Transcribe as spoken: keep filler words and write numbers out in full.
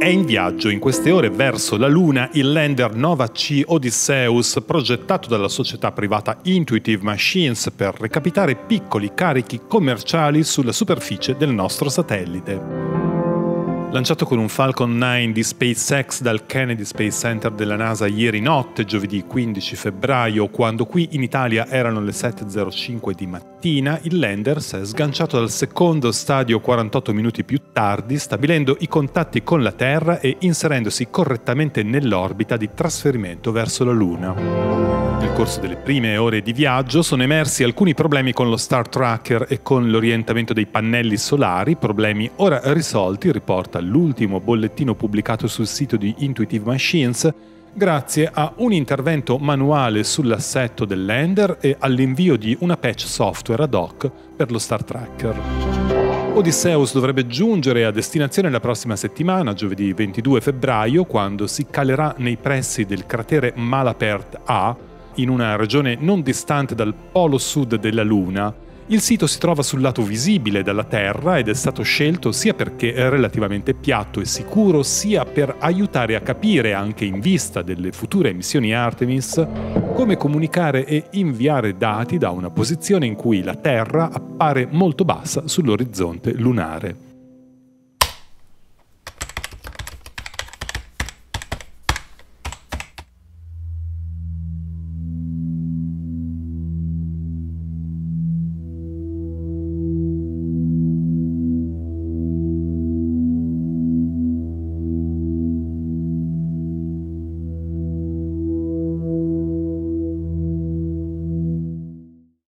È in viaggio in queste ore verso la Luna il lander Nova C Odysseus, progettato dalla società privata Intuitive Machines per recapitare piccoli carichi commerciali sulla superficie del nostro satellite. Lanciato con un Falcon nove di SpaceX dal Kennedy Space Center della NASA ieri notte, giovedì quindici febbraio, quando qui in Italia erano le sette e zero cinque di mattina, il lander si è sganciato dal secondo stadio quarantotto minuti più tardi, stabilendo i contatti con la Terra e inserendosi correttamente nell'orbita di trasferimento verso la Luna. Nel corso delle prime ore di viaggio sono emersi alcuni problemi con lo Star Tracker e con l'orientamento dei pannelli solari, problemi ora risolti, riporta l'ultimo bollettino pubblicato sul sito di Intuitive Machines, grazie a un intervento manuale sull'assetto del lander e all'invio di una patch software ad hoc per lo Star Tracker. Odysseus dovrebbe giungere a destinazione la prossima settimana, giovedì ventidue febbraio, quando si calerà nei pressi del cratere Malapert A, in una regione non distante dal polo sud della Luna. Il sito si trova sul lato visibile dalla Terra ed è stato scelto sia perché è relativamente piatto e sicuro, sia per aiutare a capire, anche in vista delle future missioni Artemis, come comunicare e inviare dati da una posizione in cui la Terra appare molto bassa sull'orizzonte lunare.